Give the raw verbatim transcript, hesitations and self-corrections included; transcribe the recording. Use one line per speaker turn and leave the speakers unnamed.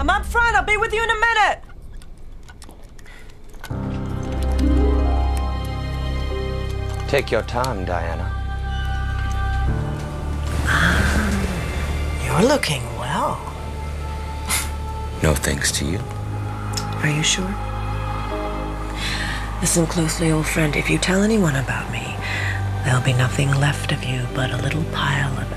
I'm up front. I'll be with you in a minute.
Take your time, Diana.
You're looking well.
No thanks to you.
Are you sure? Listen closely, old friend. If you tell anyone about me, there'll be nothing left of you but a little pile of